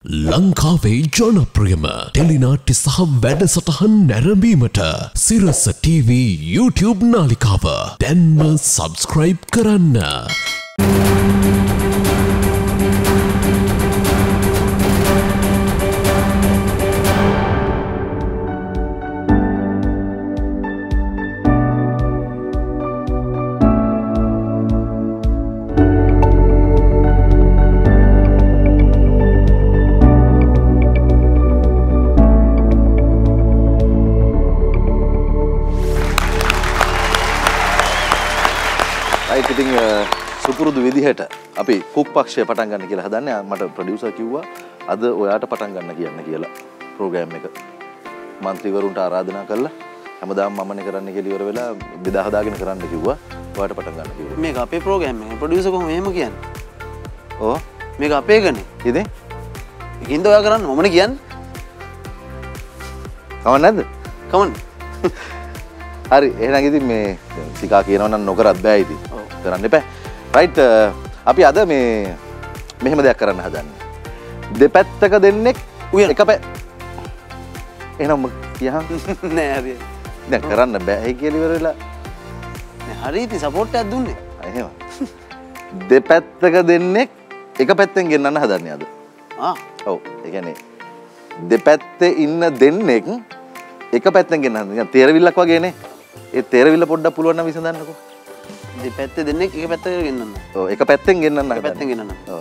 ලංකාවේ ජනප්‍රියම ටෙලිනාට්‍ය සහ වැඩසටහන් නැරඹීමට සිරස TV YouTube නාලිකාව දැන්ම සබ්ස්ක්‍රයිබ් කරන්න. සුපුරුදු විදිහට අපි කුක් පක්ෂය පටන් ගන්න කියලා හදන්නේ. මට ප්‍රොඩියුසර් කිව්වා අද ඔයාට පටන් ගන්න කියන්න කියලා ප්‍රෝග්‍රෑම් එක. മന്ത്രിවරුන්ට ආරාධනා කළා. හැමදාම මමනේ කරන්න කියලා ඉවර වෙලා බෙදා හදාගෙන කරන්න කිව්වා. ඔයාට පටන් ගන්න කිව්වා. මේක අපේ ප්‍රෝග්‍රෑම් එක. ප්‍රොඩියුසර් කොහොම එහෙම කියන්නේ? ඕ මේක අපේ ගනේ. ඉතින් ඒකින්ද ඔයා කරන්න මමනේ කියන්නේ. කවන්න නැද්ද? කවන්න. හරි එහෙනම් ඉතින් මේ සිකා කියනවා නම් නොකරත් බෑ ඉතින්. කරන්න එපා. රයිට් අපි අද මේ මෙහෙම දෙයක් කරන්න හදන්නේ. දෙපැත්තක දෙන්නෙක් එක එහෙනම් කියහන් නෑ හරි. දැන් කරන්න බෑ කියලා ඉවර වෙලා නෑ හරි ඉතින් සපෝට් එකක් දුන්නේ. එහෙම. දෙපැත්තක දෙන්නෙක් එක පැත්තෙන් ගෙන්නන්න හදන්නේ අද. ඔව්. ඒ කියන්නේ දෙපැත්තේ ඉන්න දෙන්නෙක් එක පැත්තෙන් ගෙන්නන්න. නිකන් තේරවිල්ලක් වගේනේ. ඒ තේරවිල්ල පොඩ්ඩක් පුළුවන් නම් විසඳන්නකෝ. දෙපැත්තේ දෙන්නෙක් එක පැත්තකට ගෙන්නන්න. ඔව් එක පැත්තෙන් ගෙන්නන්න. එක පැත්තෙන් ගෙන්නන්න. ඔව්.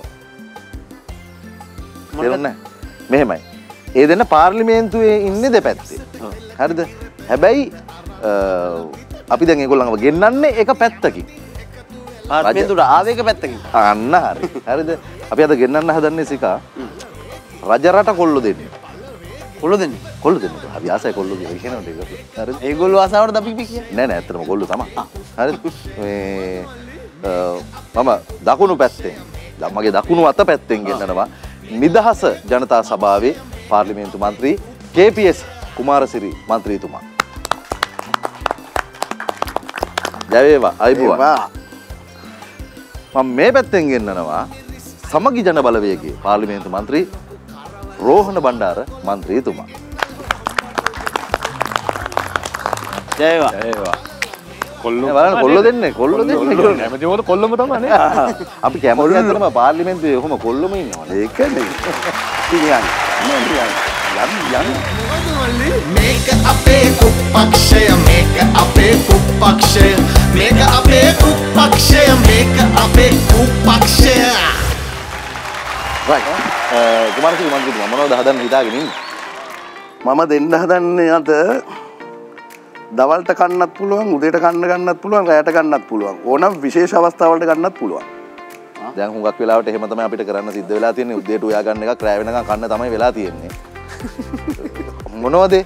තේරුණා? මෙහෙමයි. ඒ දෙන්න පාර්ලිමේන්තුවේ ඉන්නේ දෙපැත්තේ. හරිද? හැබැයි අපි දැන් ඒගොල්ලන්ව ගෙන්නන්නේ එක පැත්තකින්. පාර්ලිමේන්තුවට ආවේ එක පැත්තකින්. අන්න හරි. හරිද? අපි අද ගෙන්නන්න හදන්නේ සිකා රජරට කොල්ල දෙන්නේ. කොල්ල දෙන්නේ. කොල්ල දෙන්නේ. අපි ආසයි කොල්ල කියලා කියනවාට ඒක. හරිද? ඒගොල්ලෝ ආසාවට අපි කියන්නේ. නෑ නෑ ඇත්තටම කොල්ල තමයි. හරිද? මේ මම දකුණු පැත්තෙන් මගේ දකුණු අත පැත්තෙන් ගෙන්නනවා නිදහස ජනතා සභාවේ පාර්ලිමේන්තු මන්ත්‍රී KPS කුමාරසිරි මන්ත්‍රීතුමා. ජය වේවා අයිබෝවා. මම මේ පැත්තෙන් ගෙන්නනවා සමගි ජන බලවේගයේ පාර්ලිමේන්තු මන්ත්‍රී රෝහණ බණ්ඩාර මන්ත්‍රීතුමා. ජය වේවා. ජය වේවා. බලන්න කොල්ල දෙන්නේ කැමති මොකද කොල්ලම තමයි නේ. අපි කැමති අතරම පාර්ලිමේන්තුවේ කොහොම කොල්ලම ඉන්නවද? ඒකනේ. ඉතින් යන්න. මේක අපේ කුප්පක්ෂය මේක අපේ කුප්පක්ෂය මේක අපේ කුප්පක්ෂය මේක අපේ කුප්පක්ෂය. රයිට්. කුමාරසිරි මන්ත්‍රීතුමා මොනවද හදන්න හිතාගෙන ඉන්නේ? මම දෙන්න හදන්නේ අද දවල්ට කන්නත් පුළුවන් උදේට කන්න ගන්නත් පුළුවන් රැයට ගන්නත් පුළුවන් ඕනම් විශේෂ අවස්ථාවලට ගන්නත් පුළුවන්. දැන් හුඟක් වෙලාවට එහෙම තමයි අපිට කරන්න සිද්ධ වෙලා තියෙන්නේ. උදේට උයා ගන්න එකක් රැය වෙනකන් කන්න තමයි වෙලා තියෙන්නේ. මොනවද?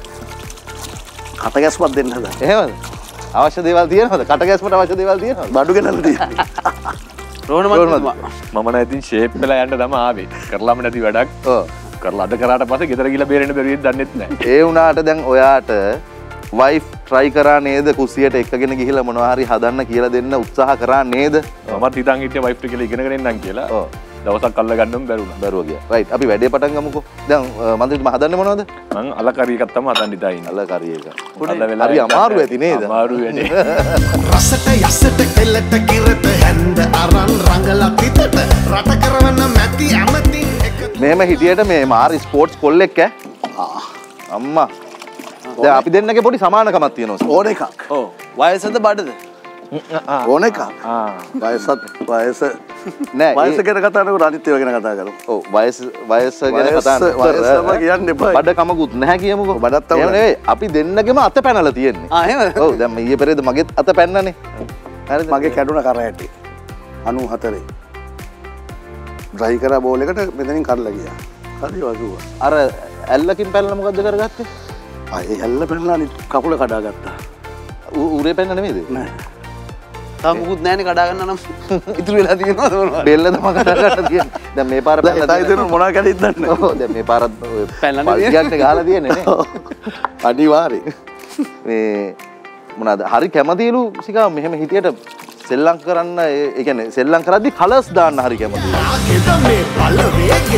කට ගැස්මක් දෙන්න හදා. එහෙමද? අවශ්‍ය දේවල් තියෙනවද? කට ගැස්මට අවශ්‍ය දේවල් තියෙනවද? බඩු ගෙනල්ලා තියෙනවා. රෝහණ මන්ත්‍රීතුමා මම නම් ඉතින් ෂේප් වෙලා යන්න තමයි ආවේ. කරලාම නැති වැඩක්. ඔව්. කරලා අද කරාට පස්සේ ගෙදර ගිහලා බේරෙන්න බැරිද දන්නෙත් නැහැ. ඒ වුණාට දැන් ඔයාට වයිෆ් try කරා නේද කුස්සියට එක්කගෙන ගිහිල්ලා මොනවා හරි හදන්න කියලා දෙන්න උත්සාහ කරා නේද? මමත් හිතන් හිටියා වයිෆ් ට කියලා ඉගෙනගෙන එන්නම් කියලා. ඔව්. දවසක් අල්ල ගන්නම බැරුණා. බැරුව ගියා. රයිට්. අපි වැඩේ පටන් ගමුකෝ. දැන් මන්ත්‍රීතුමා හදන්නේ මොනවද? මං අල කරි එකක් තමයි හදන්න හිතා ඉන්නේ. අල කරි එක. අල්ල වෙලා හරි අමාරු ඇති නේද? අමාරු වැඩේ. රසට යසට කෙලට කිරට හැන්ද අරන් රංගලා පිටට රට කරවන්න මැති ඇමතින් එක මෙහෙම හිටියට මේ මාරි ස්පෝර්ට්ස් කොල්ලෙක් ඈ. අම්මා. දැන් අපි දෙන්නගේ පොඩි සමානකමක් තියෙනවා. ඕන එකක්. ඔව් වයසද බඩද? ඕන එකක්. වයසත් වයස නෑ වයස ගැන කතා කරනකොට අනිත් ඒවා ගැන කතා කරමු. ඔව් වයස ගැන කතා වයසම කියන්න එපා. බඩ කමකුත් නැහැ කියමුකෝ. බඩත් එහෙම නෙවෙයි. අපි දෙන්නගෙම අත පැනලා තියෙන්නේ. එහෙමද? ඔව් දැන් ඊයේ පෙරේද මගෙත් අත පැන්නනේ. හරිද? මගේ කැඩුන කර ඇටි 94. ඩ්‍රයි කරා බෝල් එකට මෙතනින් කඩලා ගියා. හරි වගුවා. අර ඇල්ලකින් පැනලා මොකද්ද කරගත්තේ? ඒ ඇල්ල පැනලා අනිත් කකුල කඩාගත්තා. උරේ පැන්න නෙමෙයිද? නෑ. තාම මුකුත් නැහැනේ කඩා ගන්න නම් ඉතුරු වෙලා තියෙනවද මොනවද? බෙල්ල තමයි කඩා ගන්න තියෙන්නේ. දැන් මේ පාර පැනලා එතයි දෙන මොනවා කැඩිද දන්නේ. ඔව් දැන් මේ පාරත් පැනලා පල්ටියට ගහලා තියෙන්නේ නේ. අනිවාර්යයෙන්. මේ මොනවාද? හරි කැමතිලු සිකා මෙහෙම හිටියට සෙල්ලම් කරන්න ඒ කියන්නේ සෙල්ලම් කරද්දි කලර්ස් දාන්න හරි කැමතියි. ආගෙද මේ බලවේගේ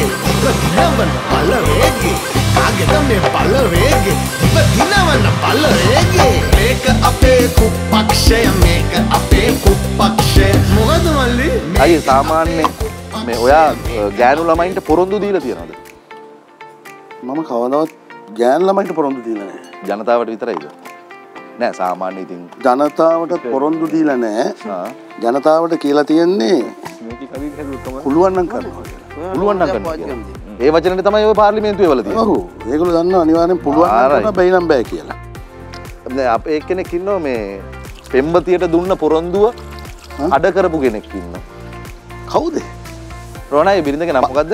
දිනවන බලවේගේ කාගෙද මේ බලවේගේ ඔබ දිනවන බලවේගේ මේක අපේ කුප්පක්ෂය මේක අපේ කුප්පක්ෂය මොකද මල්ලි අයියේ සාමාන්‍යයෙන් මේ ඔයා ගෑනු ළමයින්ට පොරොන්දු දීලා තියනවද? මම කවදාවත් ගෑන් ළමයිට පොරොන්දු දීලා නැහැ. ජනතාවට විතරයිද? නෑ සාමාන්‍ය ඉතින් ජනතාවට පොරොන්දු දීලා නැහැ. ජනතාවට කියලා තියෙන්නේ පුළුවන් නම් කරනවා කියලා. පුළුවන් නම් කරනවා. ඒ වචනේ තමයි ඔය පාර්ලිමේන්තුවේ වල තියෙන්නේ. ඔව්. ඒගොල්ලෝ දන්නවා අනිවාර්යෙන් පුළුවන් නම් කරනවා බැයි නම් බෑ කියලා. දැන් අපේ එක්කෙනෙක් ඉන්නවා මේ පෙම්වතියට දුන්න පොරොන්දුව අඩ කරපු කෙනෙක් ඉන්නවා. කවුද? රෝණයි බිරිඳගේ නම මොකද්ද?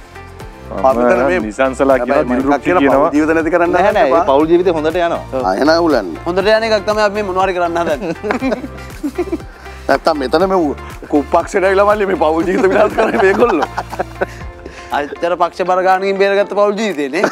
නිසංසලා කියන දිරුක් කියනවා. ජීවිත නැති කරන්න නෑ නෑ ඒ පෞල් ජීවිතේ හොඳට යනවා. ආයෙන උලන්නේ. හොඳට යන එකක් තමයි අපි මේ මොනවාරි කරන්න හදන්නේ. නැත්තම් මෙතන මේ කුප්පක්ෂයට ඇවිල්ලා මල්ලි මේ පෞල් ජීවිත විනාශ කරන්නේ මේගොල්ලෝ. අච්චර පක්ෂ බර ගානකින් බේරගත්ත පෞල් ජීවිතේනේ.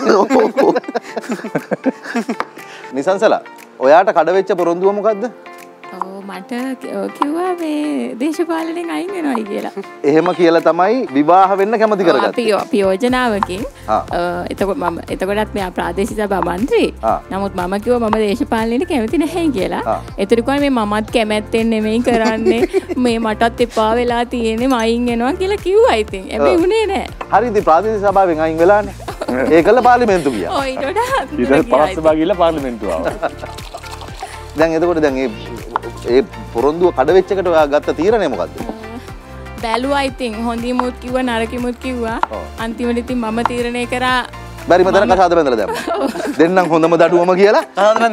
නිසංසලා ඔයාට කඩ වෙච්ච පොරොන්දුව මොකද්ද? මට කිව්වා මේ දේශපාලනයෙන් අයින් වෙනවයි කියලා. එහෙම කියලා තමයි විවාහ වෙන්න කැමති කරගත්තේ. අපි යෝජනාවකින් එතකොටත් මෙයා ප්‍රාදේශීය සභා මන්ත්‍රී. නමුත් මම කිව්වා මම දේශපාලනයට කැමති නැහැ කියලා. ඒතර කිව්වා මේ මමත් කැමැත්තෙන් නෙමෙයි කරන්නේ. මේ මටත් එපා වෙලා තියෙන්නේ මම අයින් වෙනවා කියලා කිව්වා ඉතින්. හැබැයි උනේ නැහැ. හරි ඉතින් ප්‍රාදේශීය සභාවෙන් අයින් වෙලානේ. ඒකල පාර්ලිමේන්තු ගියා. ඔය ඊට වඩා ඊට පස්සේ සභාව ගිහලා පාර්ලිමේන්තුව ආවා. දැන් එතකොට දැන් ඒ පොරොන්දුව කඩ වෙච්ච එකට ඔයා ගත්ත තීරණය මොකද්ද? බැලුවා ඉතින් හොඳිමුත් කිව්වා නරකිමුත් කිව්වා. අන්තිමට ඉතින් මම තීරණය කරා බැරි මතන කසාද බැඳලා දැම්මා. දෙන්නම් හොඳම දඩුවම කියලා.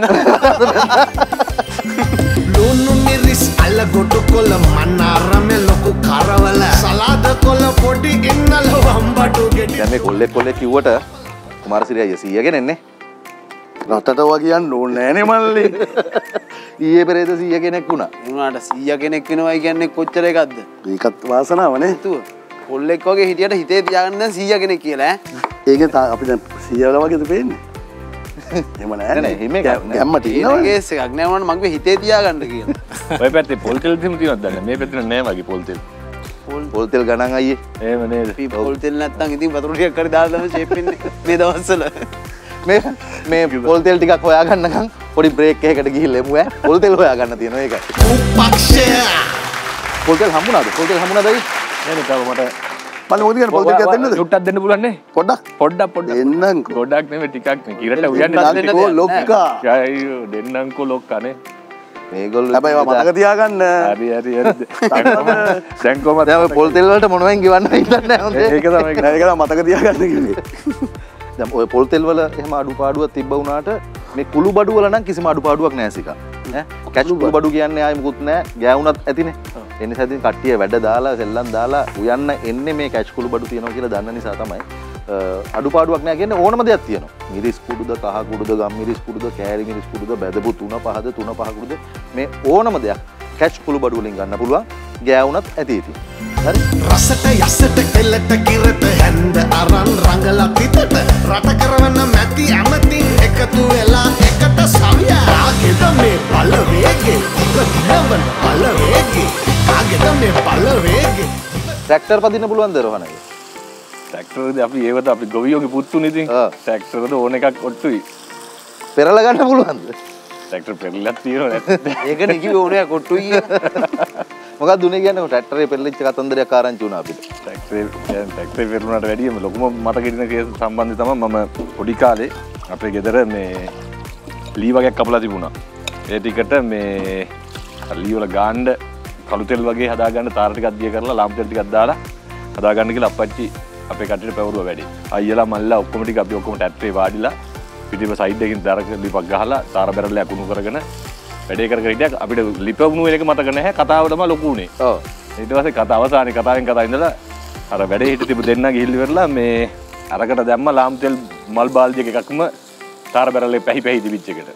ලුණු මිරිස් අල ගොඩු කොළ මන්නාරම ලොකු කරවල සලාද කොළ පොඩි ඉන්නල වම්බටු ගෙඩි දැන් මේ කොල්ලෙක් කිව්වට කුමාරසිරි අයියා 100 ගෙනෙන්නේ. රටට වගේ කියන්න ඕනේ නෑනේ මල්ලි. ඊයේ පෙරේද 100 කෙනෙක් වුණා. ඒ වුණාට 100 කෙනෙක් වෙනවයි කියන්නේ කොච්චර එකක්ද? ඒකත් වාසනාවනේ. තුව කොල්ලෙක් වගේ හිටියට හිතේ තියාගන්න දැන් 100 කෙනෙක් කියලා ඈ. ඒක අපි දැන් 100 වගේද පේන්නේ. එහෙම නෑ නෑ එහෙම එකක් නෑ. ගැම්ම ඒක තියෙනවා. කේස් එකක් නෑ වුණාට මගේ හිතේ තියාගන්න කියලා. ඔය පැත්තේ පොල් තෙල් තියෙනවද දැන්? මේ පැත්තේ නෑ වගේ පොල් තෙල්. පොල් තෙල් ගණන් අයියේ. එහෙම නේද? අපි පොල් තෙල් නැත්තම් ඉතින් වතුර ටිකක් කරි දාලා තමයි ෂේප් වෙන්නේ මේ දවස්වල. මේ පොල් තෙල් ටිකක් හොයාගන්නකම් පොඩි බ්‍රේක් එකකට ගිහිල්ලා එමු ඈ. පොල් තෙල් හොයාගන්න තියෙනවා ඒකයි. කුප්පක්ෂය පොල් තෙල් හම්බුණාද? පොල් තෙල් හම්බුණාද අයියේ? නේද? තව මට මල්ලි මොකද කියන්නේ පොල් දෙකක් දෙන්නද? චුට්ටක් දෙන්න පුළුවන් නේ? පොඩ්ඩක් දෙන්නම්කෝ. ගොඩක් නෙමෙයි ටිකක් නේ. කිරට උයන්නේ නාටිකෝ ලොක්කා. අයියෝ දෙන්නම්කෝ ලොක්කානේ. මේගොල්ලෝ හැබැයි ඒවා මතක තියාගන්න. හරි. දැන් කොහමද? දැන් ඔය පොල් තෙල් වලට මොනවෙන් ගෙවන්න හිතන්නේ නැහැ හොඳේ. ඒක තමයි ඒක තමයි මතක තියාගන්න කිව්වේ. දැන් ඔය පොල් තෙල් වල එහෙම අඩුපාඩුවක් තිබ්බ වුණාට මේ කුළු බඩු වල නම් කිසිම අඩුපාඩුවක් නැහැ සිකා. ඈ කැච් කුළු බඩු කියන්නේ ආයි මුකුත් නැහැ. ගෑවුණත් ඇතිනේ. ඒ නිසා ඉතින් කට්ටිය වැඩ දාලා සෙල්ලම් දාලා උයන්න එන්නේ මේ කැච් කුළු බඩු තියෙනවා කියලා දන්න නිසා තමයි. අඩුපාඩුවක් නැහැ කියන්නේ ඕනම දෙයක් තියෙනවා. මිරිස් කුඩුද, කහ කුඩුද, ගම් මිරිස් කුඩුද, කෑලි මිරිස් කුඩුද, බැදපු තුන පහද, තුන පහ කුඩුද මේ ඕනම දෙයක් කැච් කුළු බඩු වලින් ගන්න පුළුවන්. ගෑවුණත් ඇති ඉතින්. හරි? රසට යසට කෙල්ලට කිරට හැන්ද අරන් රංගලා පිටට රට කරවන්න මැති ඇමතින් එකතු වෙලා එකට සවිය කාගෙද මේ බලවේගේ ඔබ දිනවන බලවේගේ කාගෙද මේ බලවේගේ ට්‍රැක්ටර් පදින්න පුළුවන්ද රෝහණයි? ට්‍රැක්ටරද අපි ඒවත අපි ගොවියෝගේ පුත්තුනේ ඉතින්. ට්‍රැක්ටරද ඕන එකක් ඔට්ටුයි. පෙරලා ගන්න පුළුවන්ද? ට්‍රැක්ටර් පෙරලක් තියෙනවා නැත්නම්. ඒක නිකි ඕනේ කොට්ටුයි. මොකක්ද උනේ කියන්නේ ට්‍රැක්ටරේ පෙරලිච්ච කතන්දරයක් ආරංචි වුණා අපිට. ට්‍රැක්ටරේ පෙරළුණාට වැඩියම ලොකුම මතක හිටින කේස් සම්බන්ධය තමයි මම පොඩි කාලේ අපේ ගෙදර මේ ලී වගේක් කපලා තිබුණා. ඒ ටිකට මේ ලී වල ගාන්න කළු තෙල් වගේ හදාගන්න තාර ටිකක් දිය කරලා ලාම්පු තෙල් ටිකක් දාලා හදාගන්න කියලා අප්පච්චි අපේ කට්ටියට පැවරුවා වැඩි. අයියලා මල්ලා ඔක්කොම ටික අපි ඔක්කොම ට්‍රැක්ටරේ වාඩිලා පිටිපස්ස සයිඩ් එකකින් දරක ලිපක් ගහලා තාර බැරල්ලා කුණු කරගෙන වැඩේ කර කර හිටියා. අපිට ලිපවුණු වෙන එක මතක නැහැ. කතාව තමයි ලොකු උනේ. ඔව්. ඊට පස්සේ කතාව අවසානයේ කතාවෙන් කතා ඉඳලා අර වැඩේ හිට තිබු දෙන්නා ගිහිල්ලි වෙරලා මේ අරකට දැම්ම ලාම් තෙල් මල් බාල්දියක එකක්ම තාර බැරල්ලේ පැහි පැහි තිබිච්ච එකට.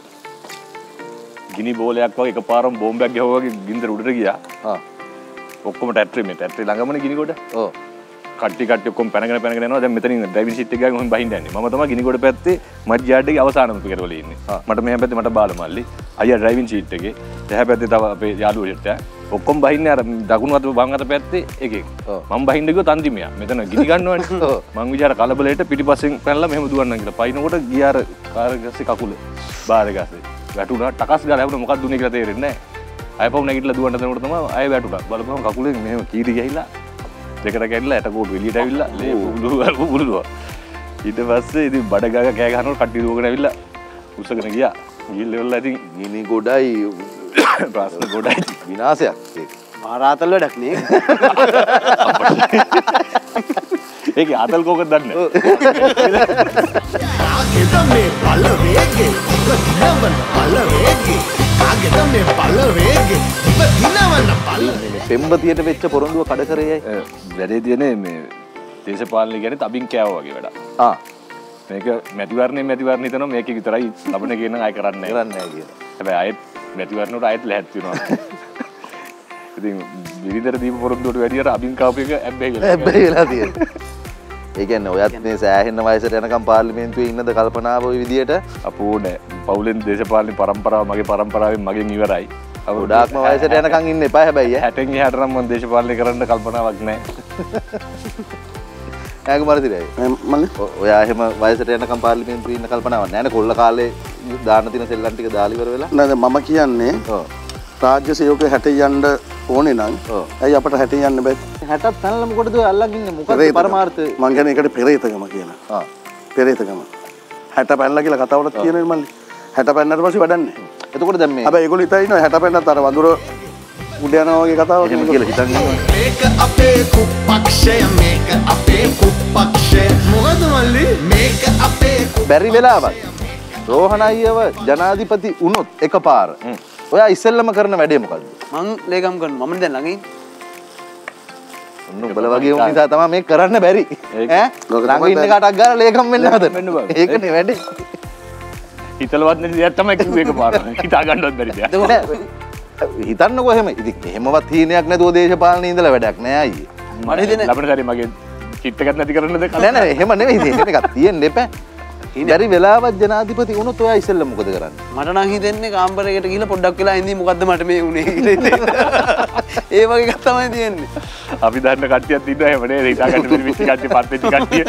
ගිනි බෝලයක් වගේ එකපාරම බෝම්බයක් ගැහුවා වගේ ගින්දර උඩට ගියා. ඔක්කොම ටැට්‍රි ළඟමනේ ගිනි කොට. ඔව්. කට්ටි ඔක්කොම පැනගෙන යනවා. දැන් මෙතනින් ඩ්‍රයිවිං සීට් එක ගාගෙන මම බහින්න යන්නේ. මම තමයි ගිනි කොට පැත්තේ මඩ් යාඩ් එකේ අවසානම පිටරවල ඉන්නේ. මට මෙහා පැත්තේ මට බාල මල්ලි. අයියා ඩ්‍රයිවිං සීට් එකේ. එහා පැත්තේ තව අපේ යාළුවෝ හිටියා. ඔක්කොම බහින්නේ අර දකුණු අත වම් අත පැත්තේ එකෙක්. මම බහින්න ගියොත් අන්තිමයා. මෙතන ගිනි ගන්නවනේ. මං විචාර කලබලයට පිටිපස්සෙන් පැනලා මෙහෙම දුවන්නම් කියලා. පයින්නකොට ගියා අර කාර් ගස්සේ කකුල බාර ගස්සේ. වැටුණා ටකස් ගාලා හැවුණා මොකක්ද උනේ කියලා තේරෙන්නේ නැහැ. ආයෙ පවු නැගිටලා දුවන්න යනකොට තමයි ආයෙ වැටුණා. බලපුවම කකුලෙන් මෙහෙම කීරි ගිහිලා දෙකට කැඩිලා ඇට කෝටු එළියට ඇවිල්ලා ලේ පුරුදුවා. ඊට පස්සේ ඉතින් බඩ ගාග කෑ ගහනකොට කට්ටිය දුවගෙන ඇවිල්ලා උස්සගෙන ගියා. ගිහින් ඉවරලා ඉතින් ගිනි ගොඩයි ප්‍රශ්න ගොඩයි විනාශයක් ඒක. මාරාතල් වැඩක් නේ. ඒකේ ආතල් කෝකද දන්නේ. කාගෙද මේ බල වේගේ ඔබ දිනවන බල වේගේ කාගෙද මේ බල වේගේ ඔබ දිනවන බල පෙම්බතියට වෙච්ච පොරොන්දුව කඩ කරේයි. වැඩේ තියෙන්නේ මේ දේශපාලනය කියන්නේ තබින් කෑවා වගේ වැඩක්. මේක මැතිවරණේ මැතිවරණ හිතනවා මේක විතරයි ලබන කියන අය කරන්නේ නැහැ කියලා. හැබැයි ආයෙත් මැතිවරණයට ආයෙත් ලැහැත් වෙනවා. ඉතින් විවිධ දීප පොරොන්දුවට වැඩියට අබින් කාපු එක ඇබ්බැහි වෙලා තියෙනවා. ඒ කියන්නේ ඔයත් මේ සෑහෙන වයසට යනකම් පාර්ලිමේන්තුවේ ඉන්නද කල්පනාව ওই විදියට අපෝ නෑ. පවුලෙන් දේශපාලන පරම්පරාව මගේ පරම්පරාවෙන් මගෙන් ඉවරයි. ගොඩාක්ම වයසට යනකම් ඉන්න එපා හැබැයි 60න් එහාට නම් මම දේශපාලනය කරන්න කල්පනාවක් නෑ. ඈග මරතිරයි. මල්ලි ඔයා එහෙම වයසට යනකම් පාර්ලිමේන්තුවේ ඉන්න කල්පනාවක් නෑ නේ. කොල්ල කාලේ දාන දින සෙල්ලම් ටික දාලා ඉවර වෙලා. නේද මම කියන්නේ රාජ්‍ය සේවකයෝ 60 යන්න ඕනේ නම් ඇයි අපට 60 යන්න බෑ? 60ක් පැනලා මොකටද ඔය අල්ලන් ඉන්නේ? මොකක්ද පරමාර්ථය? මං කියන්නේ ඒකට පෙරේතකම කියලා. පෙරේතකම. 60 පැනලා කියලා කතාවලත් කියන්නේ මල්ලි. 60 පැන්නට පස්සේ වැඩන්නේ. එතකොට දැන් මේ හැබැයි ඒගොල්ලෝ ඉතින් ඉන්නවා 60 පැන්නත් අර වඳුර උඩ යනවා වගේ කතාවක් එහෙම කියලා හිතන් ඉන්නවා. මේක අපේ කුප්පක්ෂය මේක අපේ කුප්පක්ෂය මොකද මල්ලි මේක අපේ බැරි වෙලාවක් රෝහණ අයියව ජනාධිපති වුණොත් එකපාර ඔයා ඉස්සෙල්ලම කරන වැඩේ මොකද්ද? මං ලේකම් කරනවා. මම දැන් ළඟින් උඹලා වගේ උන් නිසා තමයි මේක කරන්න බැරි. ඈ ළඟ ඉන්න කාටක් ගාලා ලේකම් වෙන්න හදන. ඒකනේ වැඩේ. හිතලවත් නැති දෙයක් තමයි කිව්වේ එකපාරට. හිතා ගන්නවත් බැරි දෙයක්. හිතන්නකෝ එහෙම. ඉතින් එහෙමවත් හීනයක් නැතුව දේශපාලනේ ඉඳලා වැඩක් නෑ අයියේ. මට හිතෙන්නේ ලබන සැරේ මගේ කිට් එකක් නැති කරන්නද නෑ නෑ එහෙම නෙවෙයි. එහෙම එකක් තියෙන්න එපා. බැරි වෙලාවක් ජනාධිපති වුණොත් ඔයා ඉස්සෙල්ලා මොකද කරන්නේ? මට නම් හිතෙන්නේ කාමරයකට ගිහලා පොඩ්ඩක් වෙලා ඉඳී මොකද්ද මට මේ උනේ කියලා. ඒ වගේ එකක් තමයි තියෙන්නේ. අපි දන්න කට්ටියක් ඉන්නවා එහෙම නේද? හිතා ගන්න බැරි විශ්ි කට්ටිය පත් වෙච්ච කට්ටිය.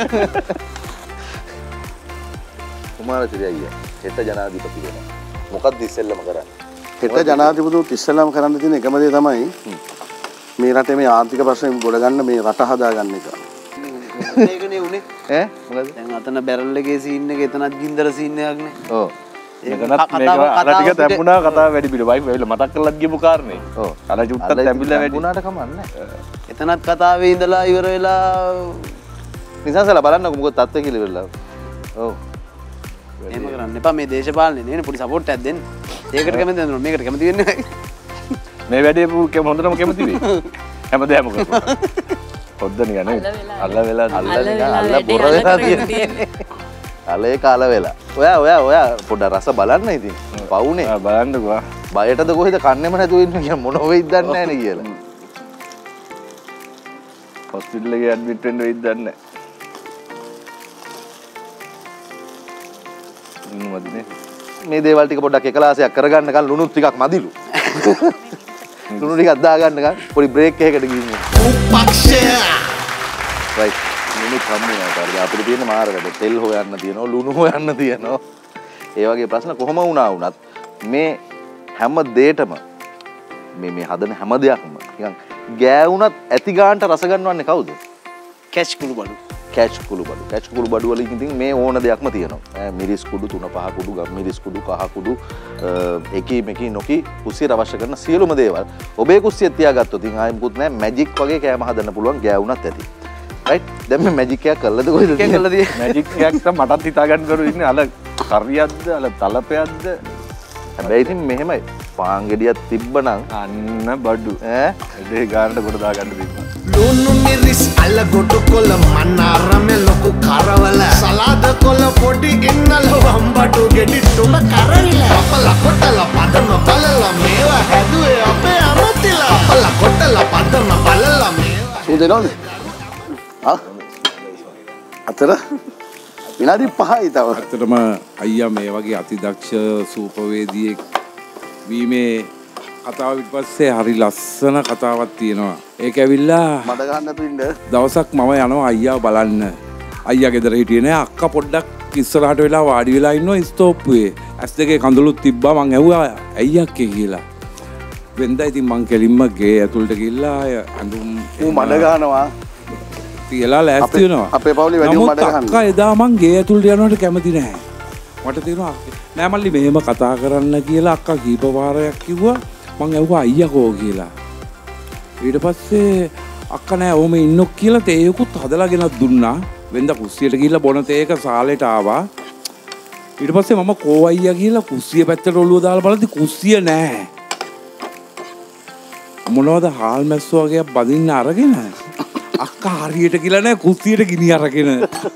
කුමාරසිරි අයියා හෙට ජනාධිපති වෙනවා. මොකක්ද ඉස්සෙල්ලාම කරන්නේ? හෙට ජනාධිපතිතුත් ඉස්සෙල්ලාම කරන්න තියෙන එකම දේ තමයි මේ රටේ මේ ආර්ථික ප්‍රශ්න ගොඩ ගන්න මේ රට හදාගන්න එක. ඒකනේ උනේ. ඈ මොකද? දැන් අතන බැරල් එකේ සීන් එක එතනත් ගින්දර සීන් එකක් නේ. ඔව්. මේකත් මේක අර ටික තැඹුණා කතාව වැඩි පිළ වයිෆ් ඇවිල්ලා මතක් කරලත් ගියපු කාරණේ. ඔව්. අර චුට්ටක් තැඹිලා වැඩි වුණාට කමන්නේ. එතනත් කතාවේ ඉඳලා ඉවර වෙලා නිසංසලා බලන්නකො මොකද තත්ත්වය කියලා ඉවරලා. ඔව්. එහෙම කරන්න එපා මේ දේශපාලනේ නේ පොඩි සපෝට් එකක් දෙන්න. ඒකට කැමති වෙනවා මේකට කැමති වෙන්නේ නැහැ. මේ වැඩේ හොඳටම කැමති වෙයි. හැමදේම කරනවා. පොද්ද නිකන් නේ. අල්ල වෙලා අල්ල බොර වෙලා තියෙන්නේ. අලේ කාල වෙලා. ඔයා පොඩ රස බලන්න ඉතින්. පවුනේ. බලන්නකෝ. බයටද කොහෙද කන්නේම නැතුව ඉන්නේ කියන මොන වෙයිද දන්නේ නැහැ නේ කියලා. හොස්පිටල් එකේ ඇඩ්මිට් වෙන්න වෙයිද දන්නේ නැහැ. මේ දේවල් ටික පොඩ්ඩක් එකලාසයක් කරගන්නකන් ලුණුත් ටිකක් මදිලු. ලුණු ටිකක් දාගන්නකන් පොඩි බ්‍රේක් එකකට ගිහින්. කුප්පක්ෂය. රයිට්. මිනිත් හම්බුනා කාර්ය අපිට තියෙන මාර වැඩ. තෙල් හොයන්න තියෙනවා, ලුණු හොයන්න තියෙනවා. ඒ වගේ ප්‍රශ්න කොහොම වුණා වුණත් මේ හැම දෙයකම මේ හදන හැම දෙයක්ම නිකන් ගෑවුණත් ඇති ගානට රස ගන්නවන්නේ කවුද? කැච් කුළු බඩු. කැච් කුළු බඩු වලින් ඉතින් මේ ඕන දෙයක්ම තියෙනවා. මිරිස් කුඩු, තුන පහ කුඩු, ගම් මිරිස් කුඩු, කහ කුඩු, එකී මෙකී නොකී කුස්සියට අවශ්‍ය කරන සියලුම දේවල් ඔබේ කුස්සියට තියාගත්තොත් ඉතින් ආයෙ මුකුත් නැහැ. මැජික් වගේ කෑම හදන්න පුළුවන් ගෑවුණත් ඇති. රයිට්. දැන් මේ මැජික් එකක් කළාද කොහෙද තියෙන්නේ? මැජික් එකක් තමයි මටත් හිතා ගන්න බැරුව ඉන්නේ. අල කරියක්ද, අල තලපයක්ද? හැබැයි ඉතින් මෙහෙමයි. පාන් ගෙඩියක් තිබ්බනම් අන්න බඩු. ඒ ගානට කොට දා ගන්න තිබ්බා. ලුණු මිරිස් අල ගොඩු කොළ මන්නාරමේ ලොකු කරවල සලාද කොළ පොඩි ඉන්නල වම්බඩු ගෙඩි තුන කරවිල අපල කොටල පදම බලලා මේවා හැදුවේ අපේ අමතිලා අපල කොටල පදම බලලා මේවා සූදේනෝද? අතර විනාඩි 5යි තව. ඇත්තටම අයියා මේ වගේ අතිදක්ෂ සූපවේදියෙක් වීමේ කතාව පස්සේ හරි ලස්සන කතාවක් තියෙනවා. ඒක ඇවිල්ලා මඩ ගන්න නැතු ඉන්න. දවසක් මම යනවා අයියා බලන්න. අයියා ගෙදර හිටියේ නෑ. අක්කා පොඩ්ඩක් ඉස්සරහට වෙලා වාඩි වෙලා ඉන්නවා ස්තෝප්පුවේ. ඇස් දෙකේ කඳුළුත් තිබ්බා. මං ඇහුවා ඇයි අක්කේ කියලා. වෙන්දා ඉතින් මං කෙලින්ම ගේ ඇතුළට ගිහිල්ලා අඳුම් ඌ මඩ ගන්නවා. තියලා ලෑස්ති වෙනවා. අපේ පවුලේ වැඩිම මඩ ගන්නවා. අක්කා එදා මං ගේ ඇතුළට යනවට කැමති නැහැ. මට තේරුණා නෑ මල්ලි මෙහෙම කතා කරන්න කියලා අක්කා කීප වාරයක් කිව්වා. මං ඇහුවා අයියා කෝ කියලා. ඊට පස්සේ අක්කා නෑ ඕම ඉන්නොක් කියලා තේයකුත් හදලා ගෙනත් දුන්නා. වෙන්දා කුස්සියට ගිහිල්ලා බොන තේක සාලෙට ආවා. ඊට පස්සේ මම කෝ අයියා කියලා කුස්සිය පැත්තට ඔළුව දාලා බලද්දි කුස්සිය නෑ. මොනවද හාල් මැස්සෝ වගේ බදින්න අරගෙන අක්කා හරියට කියලා නෑ කුස්සියට ගිනි අරගෙන.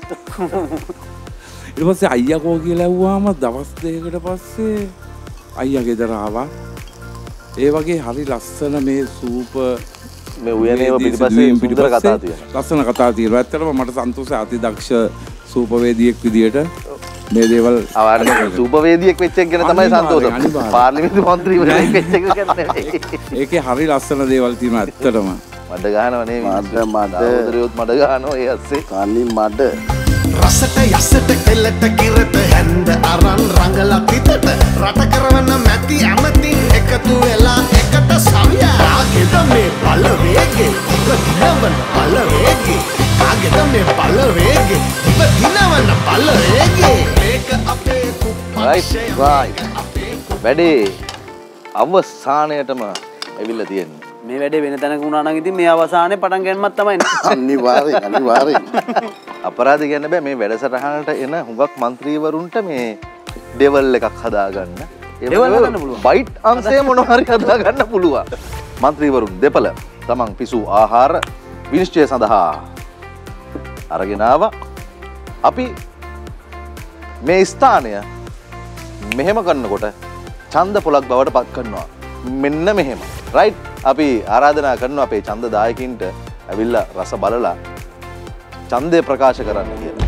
ඊට පස්සේ අයියා කෝ කියලා ඇහුවාම දවස් දෙකකට පස්සේ අයියා ගෙදර ආවා. ඒ වගේ හරි ලස්සන මේ සූප මේ උයනේම පිටිපස්සේ සුන්දර කතා තියෙනවා. ලස්සන කතා තියෙනවා. ඇත්තටම මට සන්තෝෂයි අතිදක්ෂ සූපවේදියෙක් විදියට මේ දේවල් සූපවේදියෙක් වෙච්ච එක ගැන තමයි සන්තෝෂ. පාර්ලිමේන්තු මන්ත්‍රීවරයෙක් වෙච්ච එක ගැන නෙවෙයි. ඒකේ හරි ලස්සන දේවල් තියෙනවා ඇත්තටම. මඩ ගහනව නෙවෙයි. මඩ උදරියොත් මඩ ගහනවා ඒ ඇස්සේ. කන්නේ මඩ. රසට යසට කෙලට කිරට හැන්ද අරන් රංගලා පිටට රට කරවන්න මැති ඇමතින් එකතු වෙලා එකට සවිය කාගෙද මේ බලවේගේ ඔබ දිනවන බලවේගේ කාගෙද මේ බලවේගේ ඔබ දිනවන බලවේගේ මේක අපේ කුප්පක්ෂය වැඩේ අවසානයටම ඇවිල්ලා තියෙන්නේ. මේ වැඩේ වෙන තැනක වුණා නම් ඉතින් මේ අවසානයේ පටන් ගන්නමත් තමයි නේ. අනිවාර්යෙන්. අපරාධ කියන්න බෑ මේ වැඩසටහනට එන හුඟක් മന്ത്രിවරුන්ට මේ ඩෙවල් එකක් හදාගන්න. ඩෙවල් හදන්න පුළුවන්. බයිට් අංශය මොනවා හරි හදාගන්න පුළුවන්. മന്ത്രിවරුන් දෙපළ තමන් පිසු ආහාර විනිශ්චය සඳහා අරගෙන ආවා. අපි මේ ස්ථානය මෙහෙම කරනකොට ඡන්ද පොලක් බවට පත් කරනවා. මෙන්න මෙහෙම. රයිට්? අපි ආරාධනා කරනවා අපේ ඡන්ද දායකින්ට ඇවිල්ලා රස බලලා ඡන්දය ප්‍රකාශ කරන්න කියලා.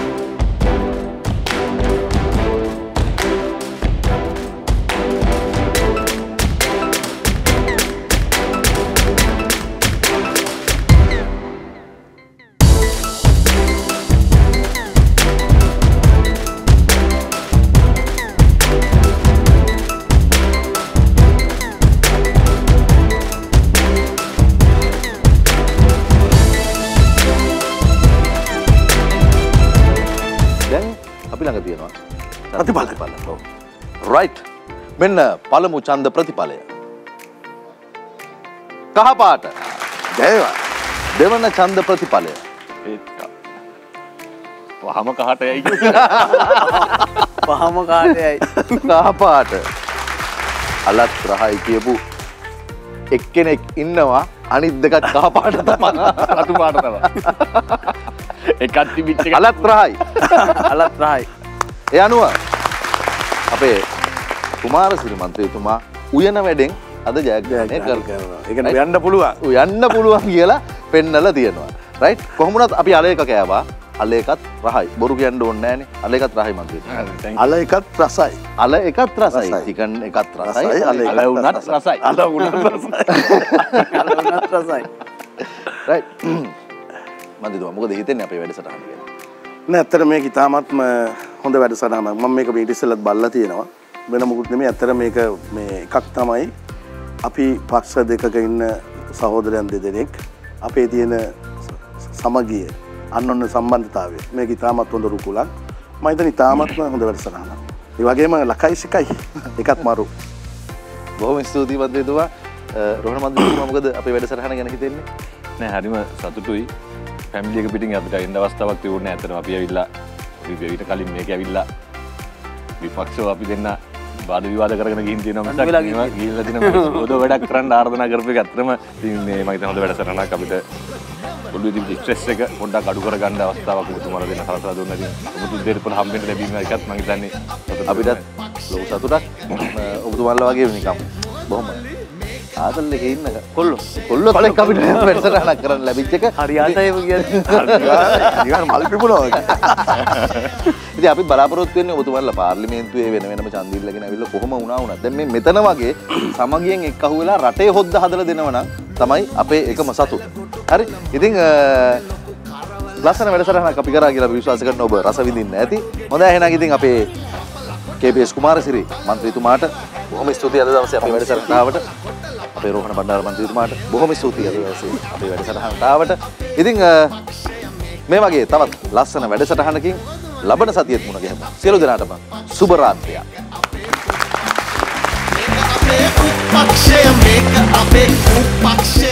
රයිට් මෙන්න පළමු ඡන්ද ප්‍රතිඵලය. කහපාට ජයවා. දෙවන ඡන්ද ප්‍රතිඵලය. වහම කහට යයි. පහම කාටයයි. කහපාට අලත් රහයි කියපු එක්කෙනෙක් ඉන්නවා අනිත් දෙකත් කහපාට තමයි. රතු පාට තමයි. එකක් තිබිච්ච එක අලත් රහයි. අලත් රහයි. ඒ අනුව අපේ කුමාරසිරි මන්ත්‍රීතුමා උයන වැඩෙන් අද ජයග්‍රහණය කරනවා. ඒ කියන්නේ යන්න පුළුවන්. යන්න පුළුවන් කියලා පෙන්නලා තියෙනවා. රයිට්? කොහොම වුණත් අපි අල එක කෑවා. අල එකත් රහයි. බොරු කියන්න ඕනේ නැහනේ. අල එකත් රහයි මන්ත්‍රීතුමා. අල එකත් රසයි. අල එකත් රසයි. චිකන් එකත් රසයි. අල වුණත් රසයි. අල වුණත් රසයි. අල වුණත් රසයි. රයිට්? මන්ත්‍රීතුමා මොකද හිතන්නේ අපේ වැඩසටහන ගැන? නෑ ඇත්තට මේක ඉතාමත්ම හොඳ වැඩසටහනක්. මම මේක මීට ඉස්සෙල්ලත් බලලා තියෙනවා. වෙන මොකුත් නෙමෙයි. ඇත්තට මේක මේ එකක් තමයි අපි පක්ෂ දෙකක ඉන්න සහෝදරයන් දෙදෙනෙක් අපේ තියෙන සමගිය අන්නොන්න සම්බන්ධතාවය මේක ඉතාමත් හොඳ රුකුලක්. මම හිතන්නේ ඉතාමත්ම හොඳ වැඩසටහනක්. ඒ වගේම ලකයි සිකයි එකත් මාරු. බොහොම ස්තුතියි මන්ත්‍රීතුමා. රෝහණ මන්ත්‍රීතුමා මොකද අපේ වැඩසටහන ගැන හිතන්නේ? නෑ හරිම සතුටුයි. ෆැමිලි එක පිටින් අපිට එන්න අවස්ථාවක් තිබුණේ නැහැ. අතන අපි ඇවිල්ලා ඊට කලින් මේක ඇවිල්ලා විපක්ෂව අපි දෙන්න වාද විවාද කරගෙන ගිහින් තියෙනවා මිසක් ගිහිල්ලා දින පොදු වැඩක් කරන්න ආරාධනා කරපු එක ඇත්තටම ඉතින් මේ මම හිතන හොඳ වැඩසටහනක් අපිට ඔළුවේ තිබ්බ ස්ට්‍රෙස් එක පොඩ්ඩක් අඩු කරගන්න අවස්ථාවක් ඔබතුමාලා දෙන්න සලසලා දුන්නා. ඉතින් ඔබතුමා දෙන්න පොළ හම්බෙන්න ලැබීම එකත් මම හිතන්නේ අපිටත් ලොකු සතුටක්. ඔබතුමාලා වගේ නිකම් බොහොම ආතල් එකේ ඉන්න කොල්ලෝ කොල්ලෙක් අපිට වැඩසටහනක් කරන්න ලැබිච්ච එක හරි ආසයි කියන්නේ නිකන් මල් පිපුණා වගේ. ඉතින් අපි බලාපොරොත්තු වෙන්නේ ඔබතුමාලා පාර්ලිමේන්තුවේ වෙන වෙනම ඡන්ද ඉල්ලගෙන ඇවිල්ලා කොහොම වුණා වුණත් දැන් මේ මෙතන වගේ සමගියෙන් එක් අහුවෙලා රටේ හොද්ද හදලා දෙනවා නම් තමයි අපේ එකම සතුට. හරි. ඉතින් ලස්සන වැඩසටහනක් අපි කරා කියලා අපි විශ්වාස කරනවා ඔබ රස විඳින්න ඇති. හොඳයි එහෙනම් ඉතින් අපේ KPS කුමාරසිරි මන්ත්‍රීතුමාට බොහොම ස්තුතියි අද දවසේ අපේ වැඩසටහනට ආවට. අපේ රෝහණ බණ්ඩාර මන්ත්‍රීතුමාට බොහොම ස්තුතියි අද දවසේ අපේ වැඩසටහනට ආවට. ඉතින් මේ වගේ තවත් ලස්සන වැඩසටහනකින් ලබන සතියෙත් මුණ ගැහෙමු. සියලු දෙනාටම සුබ රාත්‍රියක්. අපේ උපක්ෂය මේක අපේ උපක්ෂය